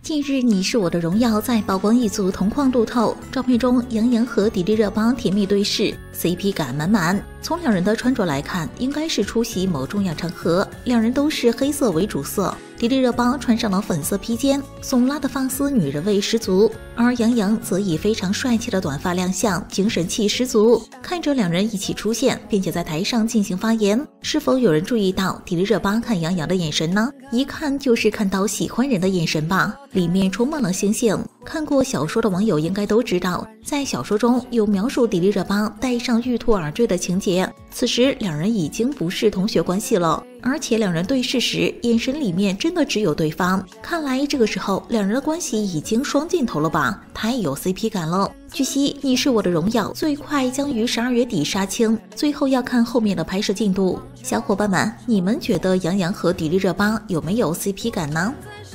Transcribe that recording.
近日，《你是我的荣耀》在曝光一组同框路透，照片中杨洋和迪丽热巴甜蜜对视 ，CP 感满满。从两人的穿着来看，应该是出席某重要场合，两人都是黑色为主色。迪丽热巴穿上了粉色披肩，耸拉的发丝女人味十足，而杨洋则以非常帅气的短发亮相，精神气十足。看着两人一起出现，并且在台上进行发言，是否有人注意到迪丽热巴看杨洋的眼神呢？一看就是看到喜欢人的眼神吧，里面充满了星星。看过小说的网友应该都知道，在小说中有描述迪丽热巴戴上玉兔耳坠的情节，此时两人已经不是同学关系了，而且两人对视时眼神里面真的只有对方，看来这个时候两人的关系已经双箭头了吧，太有 CP 感了。据悉，《你是我的荣耀》最快将于12月底杀青，最后要看后面的拍摄进度。小伙伴们，你们觉得杨洋和迪丽热巴有没有 CP 感呢？